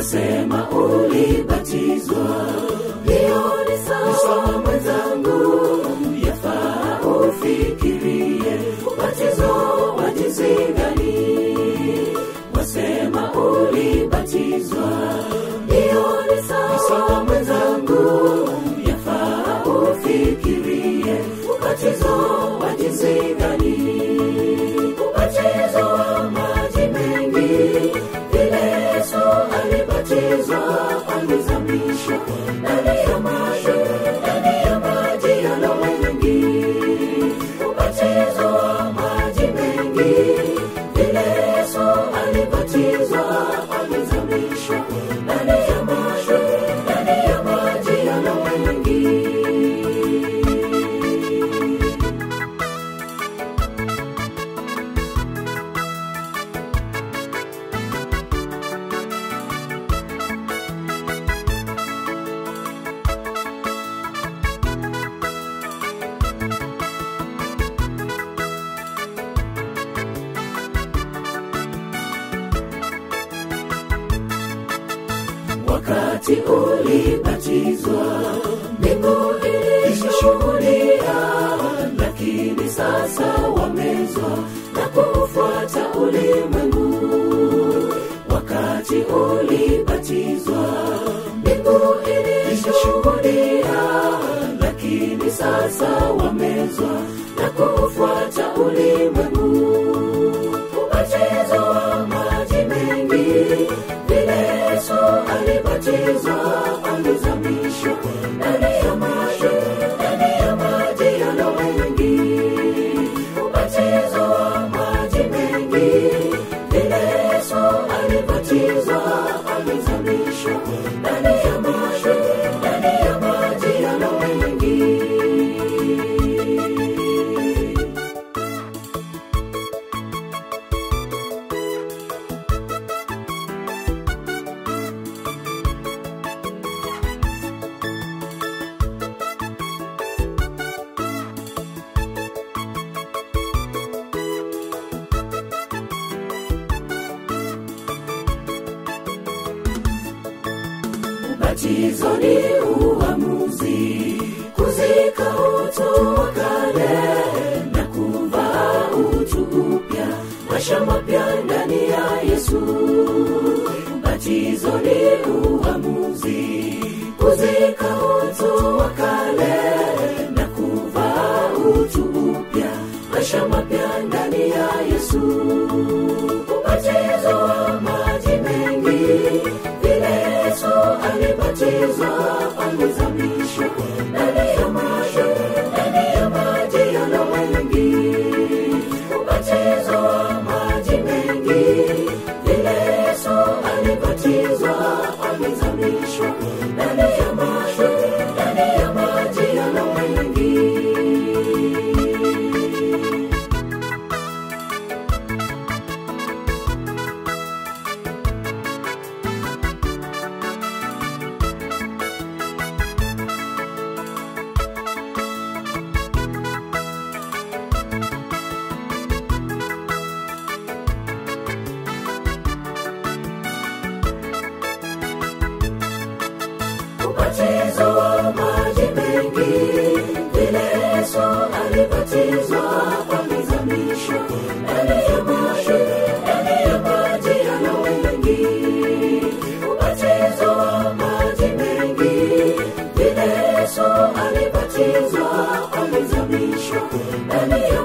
wasema ulibatizwa, hiyo ni sawa mwenzangu, yafaa ufikirie ubatizo wa jinsi gani. Wasema ulibatizwa, hiyo ni sawa mwenzangu, yafaa ufikirie ubatizo wa jinsi gani. Ubatizo wa maji mengi, vile Yesu alibatizwa, alizamishwa ndani ya maji yalo mengi. Ubatizo wa maji mengi, vile Yesu alibatizwa, alizamishwa ndani ya maji yalo mengi. Wakati ulibatizwa, mbingu ilishuhudia, lakini sasa wamezwa na kufuata ulimwengu. Wakati ulibatizwa, mbingu ilishuhudia, lakini sasa wamezwa na kufuata ulimwengu. Ubatizo wa maji mengi, vile Yesu alibatizwa, alizamishwa ndani ya maji yalo mengi. Ubatizo wa maji mengi, vile Yesu alibatizwa, alizamishwa ndani ya maji yalo mengi. Ubatizo ni uamuzi, kuzika utu wa kale na kuvaa utu upya, maisha mapya ndani ya Yesu. Ubatizo ni uamuzi, kuzika utu wa kale na kuvaa utu upya, maisha mapya ndani ya Yesu. Ubatizo wa maji mengi, vile Yesu alibatizwa, alizamishwa ndani ya maji yalo mengi. Ubatizo wa maji mengi, vile Yesu alibatizwa, alizamishwa ndani ya maji yalo mengi. Ubatizo wa maji mengi, vile Yesu alibatizwa, alizamishwa ndani ya maji yalo mengi. Ubatizo wa maji mengi, vile Yesu alibatizwa, alizamishwa ndani ya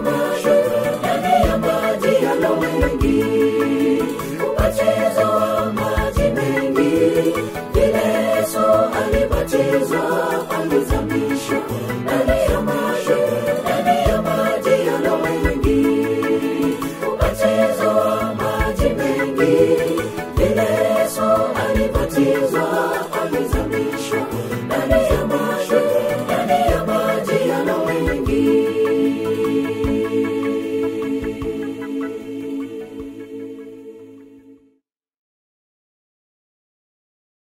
maji yalo mengi. Ubatizo wa maji mengi, vile Yesu alibatizwa, alizamishwa ndani ya maji yalo mengi. Ubatizo wa maji mengi, vile Yesu alibatizwa, alizamishwa